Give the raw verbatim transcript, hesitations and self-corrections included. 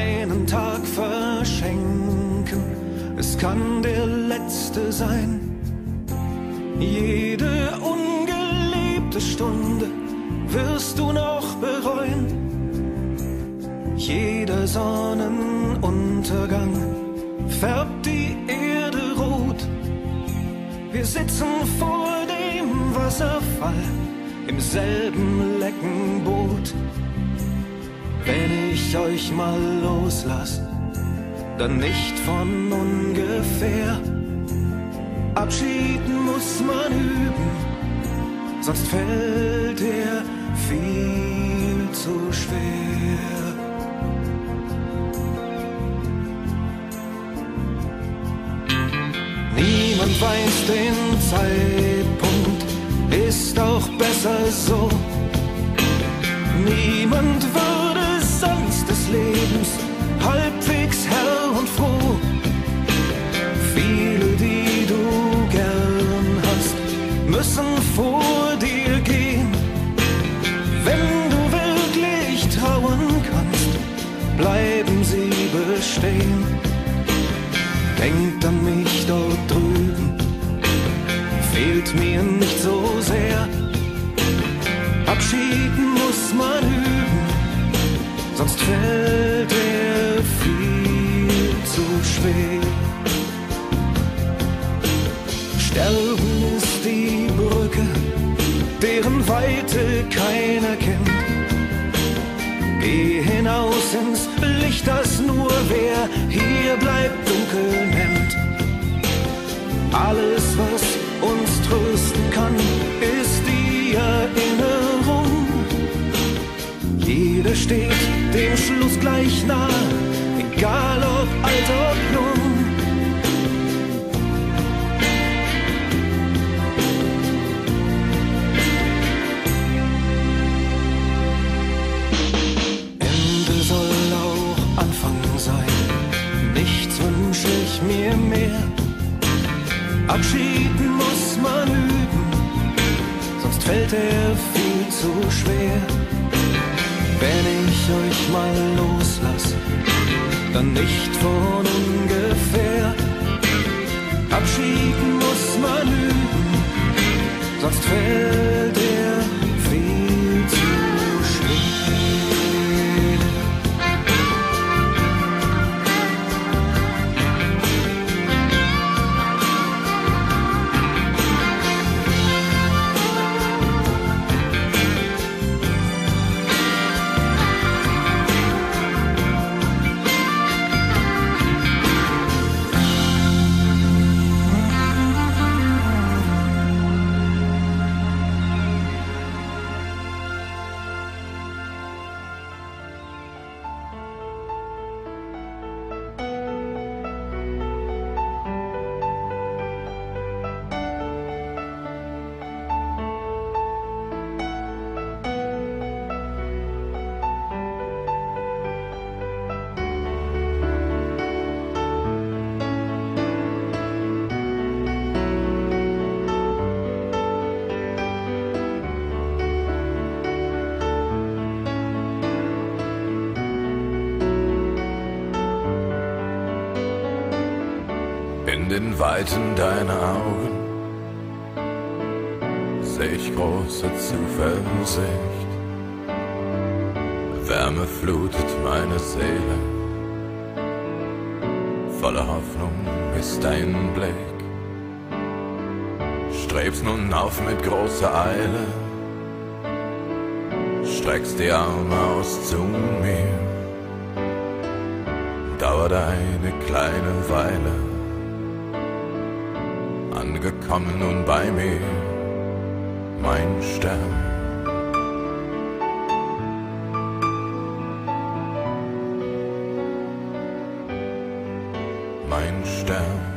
einen Tag verschenken, es kann der letzte sein. Jede ungelebte Stunde wirst du noch bereuen. Jeder Sonnenuntergang färbt die Erde rot. Wir sitzen vor dem Wasserfall im selben lecken Boot. Wenn ich euch mal loslass, dann nicht von ungefähr. Abschied muss man üben, sonst fällt er viel zu schwer. Niemand weiß den Zeitpunkt, ist auch besser so. Niemand würde sonst des Lebens halbwegs Herr und froh. Viele, die du gern hast, müssen vor dir gehen. Wenn du wirklich trauern kannst, bleiben sie bestehen. Denkt an mich dort drüben, fehlt mir nicht so sehr. Abschied muss man üben, sonst fällt er viel zu schwer. Sterben ist die Brücke, deren Weite keiner kennt. Geh hinaus ins Licht, das nur wer hier bleibt dunkel nennt. Alles, was uns trösten kann, ist die Erinnerung. Jeder steht dem Schluss gleich nah, egal ob alt ob jung. Ende soll auch Anfang sein, nichts wünsche ich mir mehr. Abschied muss man üben, sonst fällt er viel zu schwer. Wenn ich euch mal loslass, dann nicht von ungefähr. Abschied muss man üben, sonst fällt er viel zu schwer. In den Weiten deiner Augen seh ich große Zuversicht. Wärme flutet meine Seele, voller Hoffnung ist dein Blick. Strebst nun auf mit großer Eile, streckst die Arme aus zu mir. Dauert eine kleine Weile, angekommen nun bei mir, mein Stern. Mein Stern.